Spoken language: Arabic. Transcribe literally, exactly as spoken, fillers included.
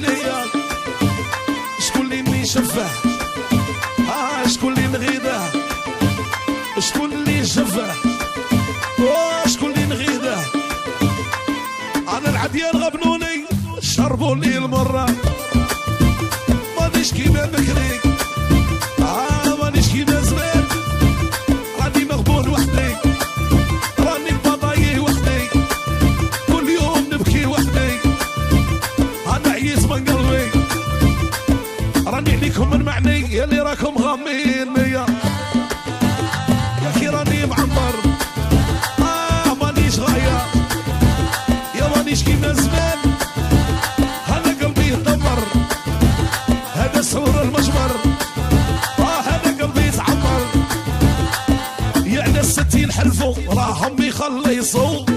ليا شكون اللي شفه اه شكون اللي نغيده شكون اللي شفه اوه شكون اللي نغيده انا العديان غبنوني شربوا لي المره مانيش كيما بكري اه مانيش كيما زمان راني مغبون وحدي راني بضايع وحدي كل يوم نبكي وحدي انا عييت من قلبي راني عليكم من معني يا اللي راكم غامين بيا يا اخي راني معمر اه مانيش غايه يا مانيش كيما زمان هذا قلبي يدمر هذا سرور المجمر اه هذا قلبي يتعمر يعني الستين حلفوا راهم يخلصوا